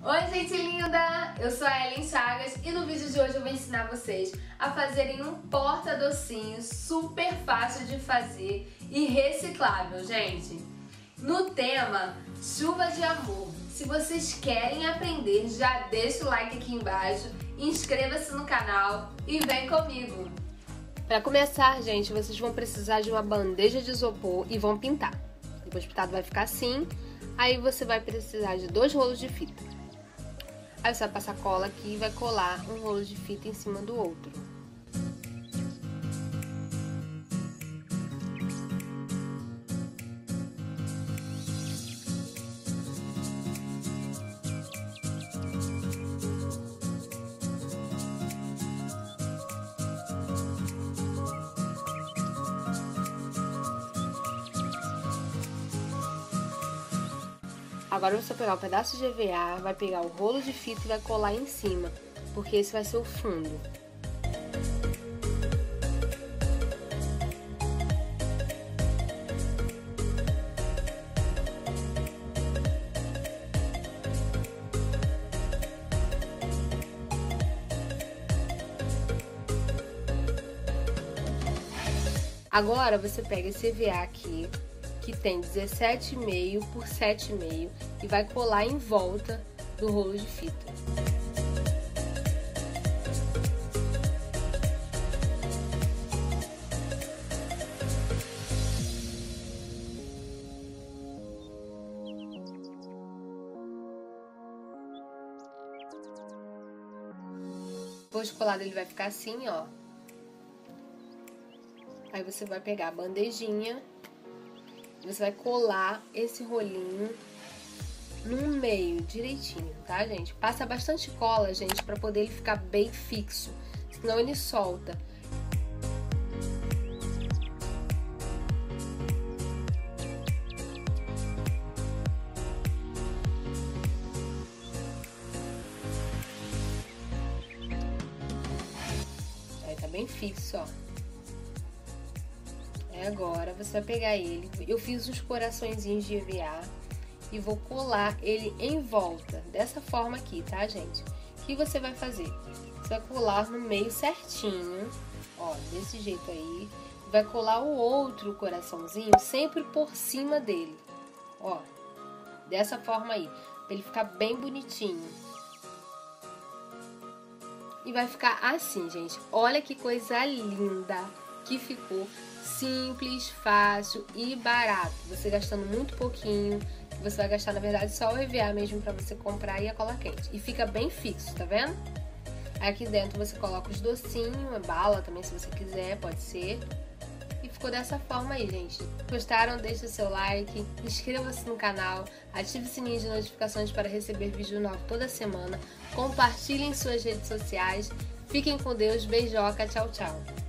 Oi, gente linda! Eu sou a Ellen Chagas e no vídeo de hoje eu vou ensinar vocês a fazerem um porta-docinho super fácil de fazer e reciclável, gente. No tema Chuva de Amor. Se vocês querem aprender, já deixa o like aqui embaixo, inscreva-se no canal e vem comigo! Para começar, gente, vocês vão precisar de uma bandeja de isopor e vão pintar. Depois o pintado vai ficar assim, aí você vai precisar de 2 rolos de fita. Aí você vai passar cola aqui e vai colar um rolo de fita em cima do outro. Agora você vai pegar um pedaço de EVA, vai pegar o rolo de fita e vai colar em cima, porque esse vai ser o fundo. Agora você pega esse EVA aqui, que tem 17,5 por 7,5 e vai colar em volta do rolo de fita. Depois de colado ele vai ficar assim, ó. Aí você vai pegar a bandejinha. Você vai colar esse rolinho no meio, direitinho, tá, gente? Passa bastante cola, gente, pra poder ele ficar bem fixo, senão ele solta. Aí tá bem fixo, ó. Agora você vai pegar ele, eu fiz uns coraçõezinhos de EVA e vou colar ele em volta, dessa forma aqui, tá, gente? O que você vai fazer? Você vai colar no meio certinho, ó, desse jeito aí. Vai colar o outro coraçãozinho sempre por cima dele, ó, dessa forma aí, pra ele ficar bem bonitinho. E vai ficar assim, gente, olha que coisa linda que ficou. Simples, fácil e barato. Você gastando muito pouquinho. Você vai gastar, na verdade, só o EVA mesmo pra você comprar e a cola quente. E fica bem fixo, tá vendo? Aí aqui dentro você coloca os docinhos, a bala também, se você quiser, pode ser. E ficou dessa forma aí, gente. Gostaram? Deixe o seu like, inscreva-se no canal, ative o sininho de notificações para receber vídeo novo toda semana. Compartilhem em suas redes sociais. Fiquem com Deus, beijoca, tchau, tchau.